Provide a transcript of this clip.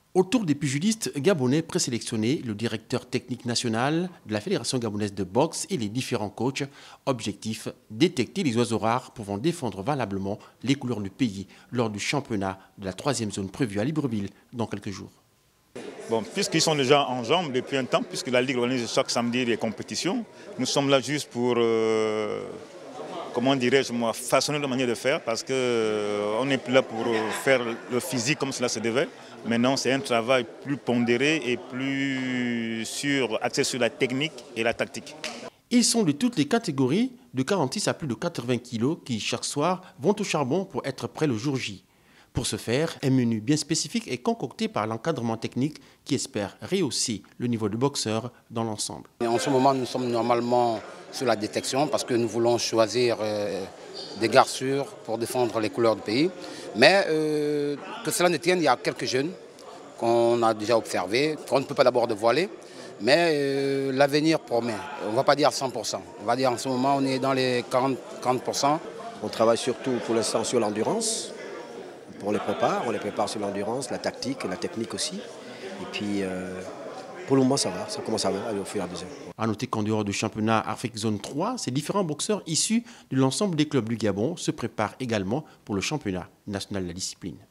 Autour des pugilistes gabonais présélectionnés, le directeur technique national de la Fédération gabonaise de boxe et les différents coachs. Objectif, détecter les oiseaux rares pouvant défendre valablement les couleurs du pays lors du championnat de la 3e zone prévue à Libreville dans quelques jours. Bon, puisqu'ils sont déjà en jambes depuis un temps, puisque la Ligue organise chaque samedi des compétitions, nous sommes là juste pour, comment dirais-je, façonner la manière de faire, parce qu'on n'est plus là pour faire le physique comme cela se devait. Maintenant, c'est un travail plus pondéré et plus axé sur la technique et la tactique. Ils sont de toutes les catégories, de 46 à plus de 80 kilos, qui chaque soir vont au charbon pour être prêts le jour J. Pour ce faire, un menu bien spécifique est concocté par l'encadrement technique qui espère rehausser le niveau de boxeur dans l'ensemble. En ce moment, nous sommes normalement sur la détection parce que nous voulons choisir des garçures pour défendre les couleurs du pays. Mais que cela ne tienne, il y a quelques jeunes qu'on a déjà observés, qu'on ne peut pas d'abord dévoiler. Mais l'avenir promet. On ne va pas dire 100%. On va dire en ce moment, on est dans les 40%. On travaille surtout pour l'instant sur l'endurance. On les prépare sur l'endurance, la tactique, la technique aussi. Et puis, pour le moment, ça va, ça commence à aller au fur et à mesure. A noter qu'en dehors du championnat Afrique Zone 3, ces différents boxeurs issus de l'ensemble des clubs du Gabon se préparent également pour le championnat national de la discipline.